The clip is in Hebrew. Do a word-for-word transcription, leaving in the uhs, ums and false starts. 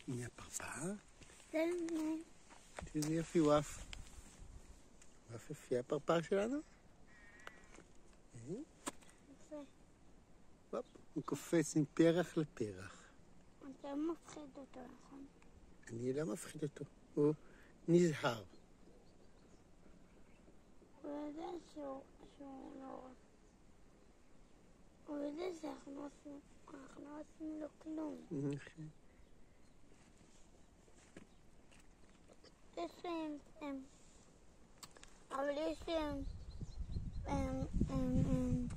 הנה הפרפר. הנה. תראי יפי וואף. וואף יפי הפרפר שלנו. יפה. וופ, הוא קופץ מפרח לפרח. אתה לא מפחיד אותו, נכון? אני לא מפחיד אותו, הוא נזהר. הוא יודע שהוא לא... הוא יודע שאנחנו לא עושים לו כלום. יש להם... אבל יש להם...